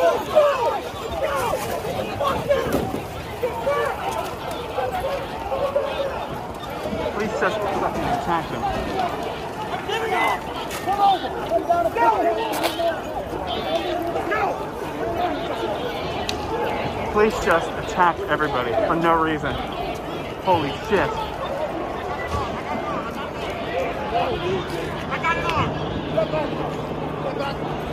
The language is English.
Police just fucking attacked him. Police just attacked everybody for no reason. Holy shit. I got it on.